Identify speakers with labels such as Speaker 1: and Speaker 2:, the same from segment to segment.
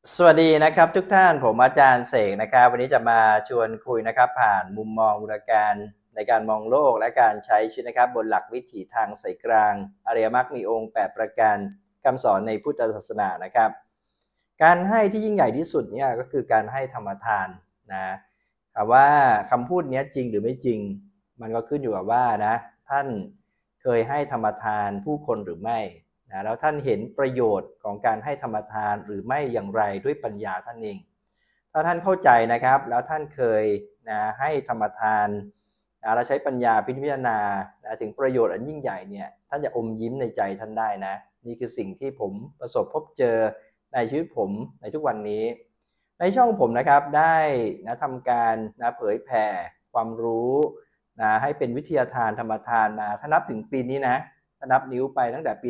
Speaker 1: สวัสดีนะครับทุกท่านผมอาจารย์เสกนะครับวันนี้จะมาชวนคุยนะครับผ่านมุมมองบูรการในการมองโลกและการใช้ชีวิตนะครับบนหลักวิถีทางสายกลางอริยมรรคมีองค์8ประการคำสอนในพุทธศาสนานะครับการให้ที่ยิ่งใหญ่ที่สุดเนี่ยก็คือการให้ธรรมทานนะแต่ว่าคำพูดนี้จริงหรือไม่จริงมันก็ขึ้นอยู่กับว่านะท่านเคยให้ธรรมทานผู้คนหรือไม่ แล้วท่านเห็นประโยชน์ของการให้ธรรมทานหรือไม่อย่างไรด้วยปัญญาท่านเองถ้าท่านเข้าใจนะครับแล้วท่านเคยให้ธรรมทานเราใช้ปัญญาพิจารณาถึงประโยชน์อันยิ่งใหญ่เนี่ยท่านจะอมยิ้มในใจท่านได้นะนี่คือสิ่งที่ผมประสบพบเจอในชีวิตผมในทุกวันนี้ในช่องผมนะครับได้ทำการเผยแผ่ความรู้ให้เป็นวิทยาทานธรรมทานมาถ้านับถึงปีนี้นะถ้านับนิ้วไปตั้งแต่ปี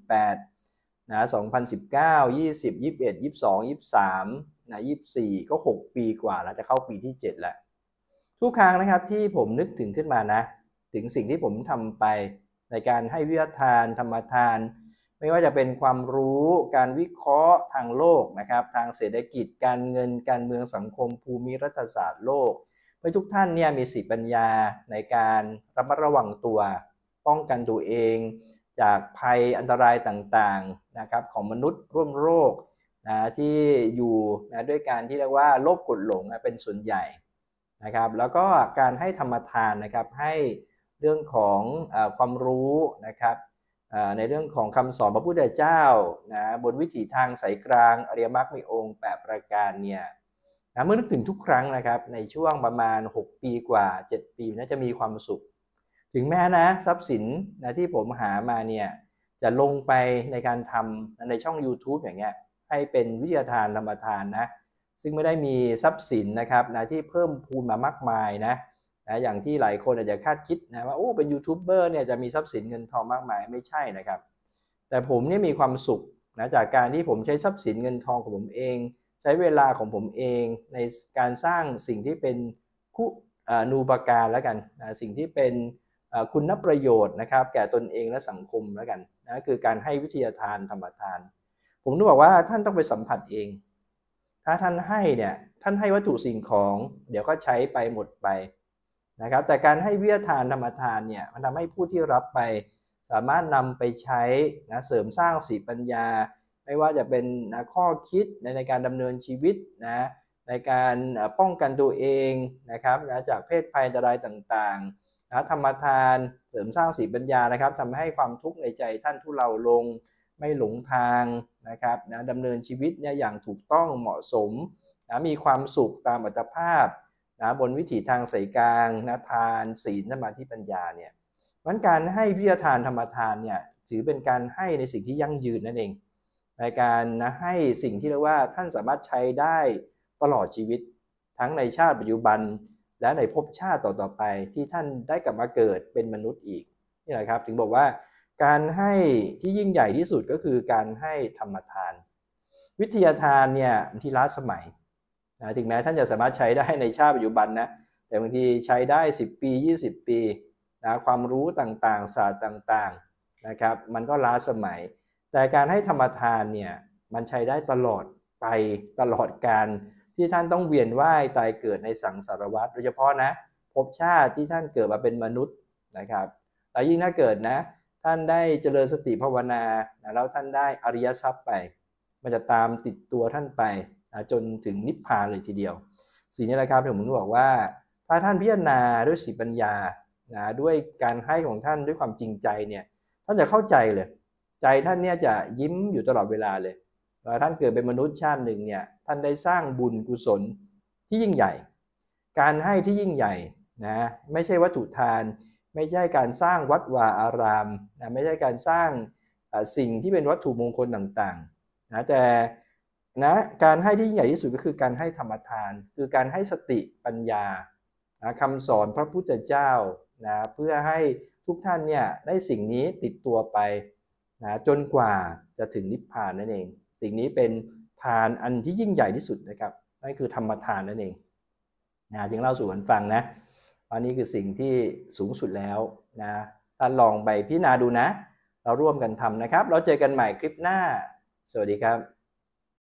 Speaker 1: 20182019 20 21 22 2324ก็6ปีกว่าแล้วจะเข้าปีที่7แล้วทุกครั้งนะครับที่ผมนึกถึงขึ้นมานะถึงสิ่งที่ผมทำไปในการให้วิทยาทานธรรมทานไม่ว่าจะเป็นความรู้การวิเคราะห์ทางโลกนะครับทางเศรษฐกิจการเงินการเมืองสังคมภูมิรัฐศาสตร์โลกเพื่อทุกท่านเนี่ยมีสติปัญญาในการระมัดระวังตัวป้องกันตัวเองจากภัยอันตรายต่างๆนะครับของมนุษย์ร่วมโรคที่อยู่ด้วยการที่เรียกว่าโลภกดหลงเป็นส่วนใหญ่นะครับแล้วก็การให้ธรรมทานนะครับให้เรื่องของความรู้นะครับในเรื่องของคำสอนพระพุทธเจ้าบนวิถีทางสายกลางอริยมรรคมีองค์8ประการเนี่ยเมื่อนึกถึงทุกครั้งนะครับในช่วงประมาณ6ปีกว่า7ปีน่าจะมีความสุขถึงแม้นะทรัพย์สินที่ผมหามาเนี่ยจะลงไปในการทำในช่อง YouTube อย่างเงี้ยให้เป็นวิทยาทานธรรมทานนะซึ่งไม่ได้มีทรัพย์สินนะครับที่เพิ่มพูนมามากมายนะอย่างที่หลายคนอาจจะคาดคิดนะว่าโอ้เป็นยูทูบเบอร์เนี่ยจะมีทรัพย์สินเงินทองมากมายไม่ใช่นะครับแต่ผมเนี่ยมีความสุขจากการที่ผมใช้ทรัพย์สินเงินทองของผมเองใช้เวลาของผมเองในการสร้างสิ่งที่เป็นนูปการแล้วกันสิ่งที่เป็นคุณประโยชน์นะครับแก่ตนเองและสังคมแล้วกันคือการให้วิทยาทานธรรมทานผมต้องบอกว่าท่านต้องไปสัมผัสเองถ้าท่านให้เนี่ยท่านให้วัตถุสิ่งของเดี๋ยวก็ใช้ไปหมดไปนะครับแต่การให้วิทยาทานธรรมทานเนี่ยมันทำให้ผู้ที่รับไปสามารถนำไปใช้เสริมสร้างสติปัญญาไม่ว่าจะเป็นข้อคิดในการดำเนินชีวิตในการป้องกันตัวเองนะครับจากเพศภัยอันตรายต่างๆธรรมทานเสริมสร้างสติปัญญานะครับทำให้ความทุกข์ในใจท่านทุเลาลงไม่หลงทางนะครับดำเนินชีวิตอย่างถูกต้องเหมาะสมมีความสุขตามอัตภาพบนวิถีทางสายกลางทานศีลสมาธิปัญญาเนี่ยวันการให้วิทยาทานธรรมทานเนี่ยถือเป็นการให้ในสิ่งที่ยั่งยืนนั่นเองในการให้สิ่งที่เรียกว่าท่านสามารถใช้ได้ตลอดชีวิตทั้งในชาติปัจจุบันและในภพชาติต่อๆไปที่ท่านได้กลับมาเกิดเป็นมนุษย์อีกนี่แหละครับถึงบอกว่าการให้ที่ยิ่งใหญ่ที่สุดก็คือการให้ธรรมทานวิทยาทานเนี่ยบางทีล้าสมัยถึงแม้ท่านจะสามารถใช้ได้ในชาติปัจจุบันนะแต่บางทีใช้ได้10ปี20ปีความรู้ต่างๆศาสตร์ต่างๆนะครับมันก็ล้าสมัยแต่การให้ธรรมทานเนี่ยมันใช้ได้ตลอดไปตลอดการที่ท่านต้องเวียนว่ายตายเกิดในสังสารวัฏโดยเฉพาะนะภพชาติที่ท่านเกิดมาเป็นมนุษย์นะครับแล้วยิ่งถ้าเกิดนะท่านได้เจริญสติภาวนาแล้วท่านได้อริยทรัพย์ไปมันจะตามติดตัวท่านไปจนถึงนิพพานเลยทีเดียวสิ่งนี้แหละครับที่ผมบอกว่าถ้าท่านพิจารณาด้วยสติปัญญาด้วยการให้ของท่านด้วยความจริงใจเนี่ยท่านจะเข้าใจเลยใจท่านเนี่ยจะยิ้มอยู่ตลอดเวลาเลยท่านเกิดเป็นมนุษย์ชาติหนึ่งเนี่ยท่านได้สร้างบุญกุศลที่ยิ่งใหญ่การให้ที่ยิ่งใหญ่ไม่ใช่วัตถุทานไม่ใช่การสร้างวัดวาอารามไม่ใช่การสร้างสิ่งที่เป็นวัตถุมงคลต่างๆแต่การให้ที่ยิ่งใหญ่ที่สุดก็คือการให้ธรรมทานคือการให้สติปัญญาคำสอนพระพุทธเจ้าเพื่อให้ทุกท่านเนี่ยได้สิ่งนี้ติดตัวไปจนกว่าจะถึงนิพพานนั่นเองสิ่งนี้เป็นทานอันที่ยิ่งใหญ่ที่สุดนะครับนั่นคือธรรมทานนั่นเองจึงเล่าสู่กันฟังนะอันนี้คือสิ่งที่สูงสุดแล้วท่านลองไปพิจารณาดูนะเราร่วมกันทำนะครับเราเจอกันใหม่คลิปหน้าสวัสดีครับ